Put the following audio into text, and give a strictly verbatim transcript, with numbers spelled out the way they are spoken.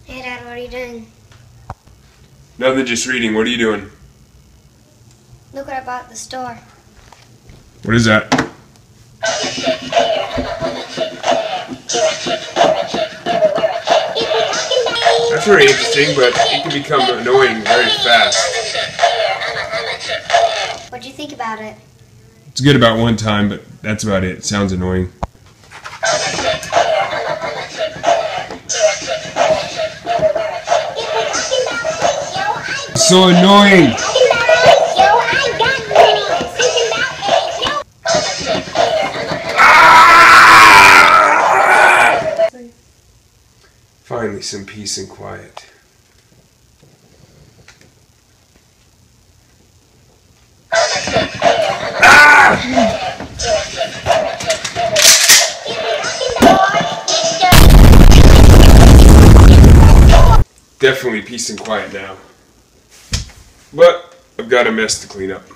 Hey Dad, what are you doing? Nothing, just reading. What are you doing? Look what I bought at the store. What is that? That's very interesting, but it can become annoying very fast. What'd you think about it? It's good about one time, but that's about it. It sounds annoying. It's so annoying! Finally, some peace and quiet. Definitely peace and quiet now. But I've got a mess to clean up.